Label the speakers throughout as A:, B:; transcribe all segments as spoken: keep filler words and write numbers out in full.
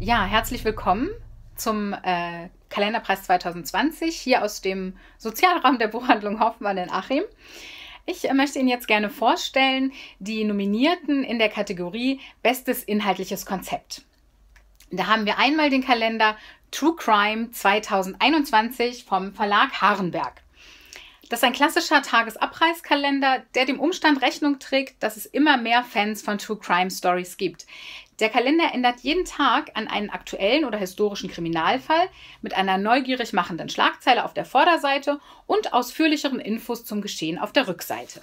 A: Ja, herzlich willkommen zum äh, Kalenderpreis zwanzig zwanzig hier aus dem Sozialraum der Buchhandlung Hoffmann in Achim. Ich äh, möchte Ihnen jetzt gerne vorstellen die Nominierten in der Kategorie Bestes inhaltliches Konzept. Da haben wir einmal den Kalender True Crime zwanzig einundzwanzig vom Verlag Harenberg. Das ist ein klassischer Tagesabreißkalender, der dem Umstand Rechnung trägt, dass es immer mehr Fans von True Crime Stories gibt. Der Kalender ändert jeden Tag an einen aktuellen oder historischen Kriminalfall mit einer neugierig machenden Schlagzeile auf der Vorderseite und ausführlicheren Infos zum Geschehen auf der Rückseite.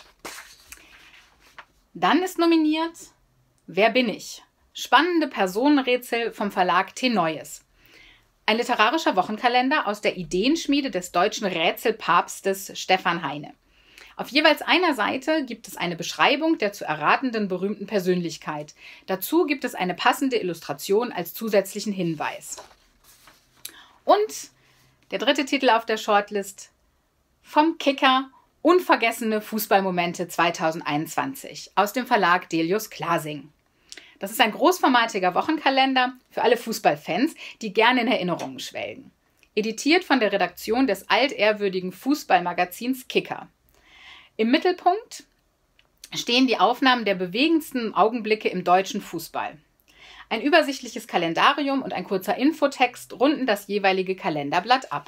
A: Dann ist nominiert Wer bin ich? Spannende Personenrätsel vom Verlag T. Neues. Ein literarischer Wochenkalender aus der Ideenschmiede des deutschen Rätselpapstes Stefan Heine. Auf jeweils einer Seite gibt es eine Beschreibung der zu erratenden berühmten Persönlichkeit. Dazu gibt es eine passende Illustration als zusätzlichen Hinweis. Und der dritte Titel auf der Shortlist: Vom Kicker Unvergessene Fußballmomente zwanzig einundzwanzig aus dem Verlag Delius Glasing. Das ist ein großformatiger Wochenkalender für alle Fußballfans, die gerne in Erinnerungen schwelgen. Editiert von der Redaktion des altehrwürdigen Fußballmagazins Kicker. Im Mittelpunkt stehen die Aufnahmen der bewegendsten Augenblicke im deutschen Fußball. Ein übersichtliches Kalendarium und ein kurzer Infotext runden das jeweilige Kalenderblatt ab.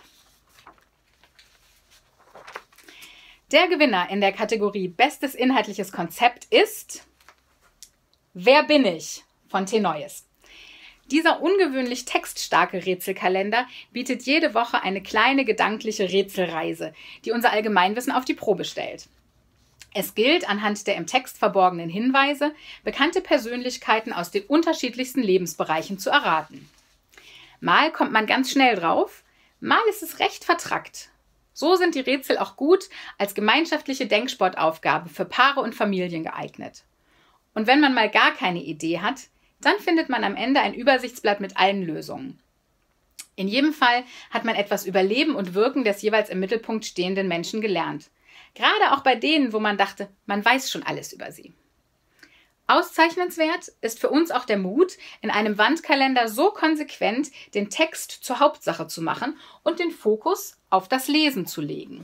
A: Der Gewinner in der Kategorie Bestes inhaltliches Konzept ist Wer bin ich? Von T. Neues. Dieser ungewöhnlich textstarke Rätselkalender bietet jede Woche eine kleine gedankliche Rätselreise, die unser Allgemeinwissen auf die Probe stellt. Es gilt, anhand der im Text verborgenen Hinweise bekannte Persönlichkeiten aus den unterschiedlichsten Lebensbereichen zu erraten. Mal kommt man ganz schnell drauf, mal ist es recht vertrackt. So sind die Rätsel auch gut als gemeinschaftliche Denksportaufgabe für Paare und Familien geeignet. Und wenn man mal gar keine Idee hat, dann findet man am Ende ein Übersichtsblatt mit allen Lösungen. In jedem Fall hat man etwas über Leben und Wirken des jeweils im Mittelpunkt stehenden Menschen gelernt. Gerade auch bei denen, wo man dachte, man weiß schon alles über sie. Auszeichnenswert ist für uns auch der Mut, in einem Wandkalender so konsequent den Text zur Hauptsache zu machen und den Fokus auf das Lesen zu legen.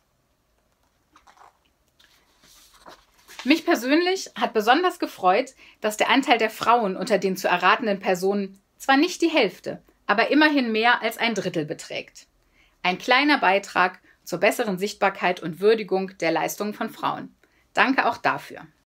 A: Mich persönlich hat besonders gefreut, dass der Anteil der Frauen unter den zu erratenden Personen zwar nicht die Hälfte, aber immerhin mehr als ein Drittel beträgt. Ein kleiner Beitrag zur besseren Sichtbarkeit und Würdigung der Leistungen von Frauen. Danke auch dafür.